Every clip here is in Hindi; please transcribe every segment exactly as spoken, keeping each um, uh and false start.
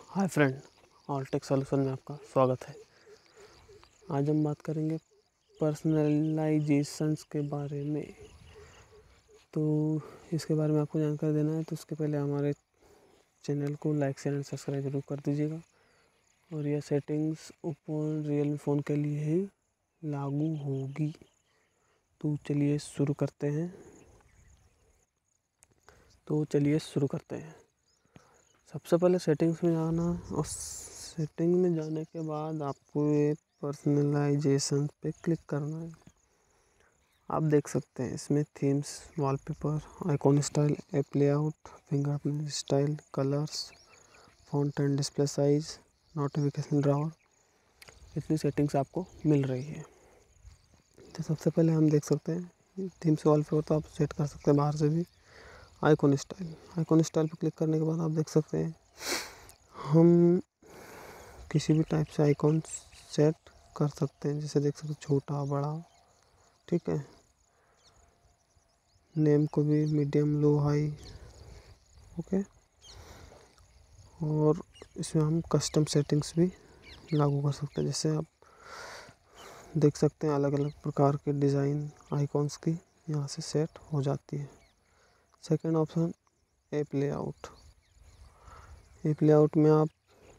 हाय फ्रेंड, ऑल टेक सॉल्यूशन में आपका स्वागत है। आज हम बात करेंगे पर्सनलाइजेशंस के बारे में। तो इसके बारे में आपको जानकारी देना है तो उसके पहले हमारे चैनल को लाइक शेयर एंड सब्सक्राइब जरूर कर दीजिएगा। और यह सेटिंग्स ओप्पो रियलमी फ़ोन के लिए ही लागू होगी। तो चलिए शुरू करते हैं तो चलिए शुरू करते हैं सबसे पहले सेटिंग्स में जाना, और सेटिंग में जाने के बाद आपको ये पर्सनलाइजेशन पे क्लिक करना है। आप देख सकते हैं इसमें themes, wallpaper, icon style, app layout, fingerprint style, colours, font and display size, notification drawer, इतनी सेटिंग्स आपको मिल रही है। तो सबसे पहले हम देख सकते हैं थीम्स, वॉलपेपर तो आप सेट कर सकते हैं बाहर से भी। आइकॉन स्टाइल आइकॉन स्टाइल पर क्लिक करने के बाद आप देख सकते हैं हम किसी भी टाइप से आइकॉन सेट कर सकते हैं। जैसे देख सकते हैं छोटा बड़ा, ठीक है। नेम को भी मीडियम, लो, हाई, ओके। और इसमें हम कस्टम सेटिंग्स भी लागू कर सकते हैं। जैसे आप देख सकते हैं अलग अलग प्रकार के डिज़ाइन आइकॉन्स की यहाँ से सेट हो जाती है। Second option app layout. App layout में आप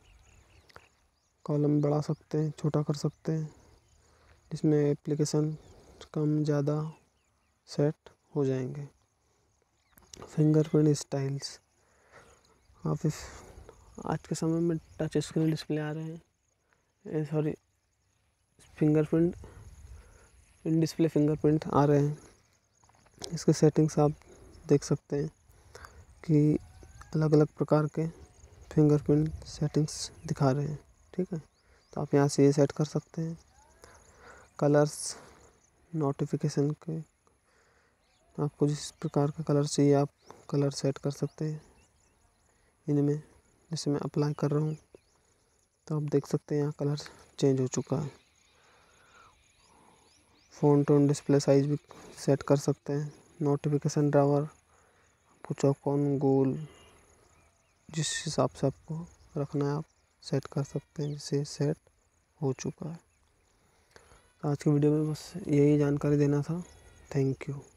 कॉलम बढ़ा सकते हैं, छोटा कर सकते हैं, जिसमें एप्लीकेशन कम ज़्यादा सेट हो जाएंगे। फिंगरप्रिंट स्टाइल्स, आप इस आज के समय में टच स्क्रीन डिस्प्ले आ रहे हैं, sorry fingerprint in display fingerprint आ रहे हैं। इसके सेटिंग्स आप देख सकते हैं कि अलग अलग प्रकार के फिंगरप्रिंट सेटिंग्स दिखा रहे हैं, ठीक है। तो आप यहाँ से ये सेट कर सकते हैं। कलर्स, नोटिफिकेशन के आपको जिस प्रकार का कलर चाहिए आप कलर सेट कर सकते हैं इनमें। जैसे मैं अप्लाई कर रहा हूँ तो आप देख सकते हैं यहाँ कलर चेंज हो चुका है। फ़ॉन्ट और डिस्प्ले साइज भी सेट कर सकते हैं। नोटिफिकेशन ड्रॉवर आपको चौकोन, गोल, जिस हिसाब से आपको रखना है आप सेट कर सकते हैं। जिससे सेट हो चुका है। तो आज की वीडियो में बस यही जानकारी देना था। Thank you.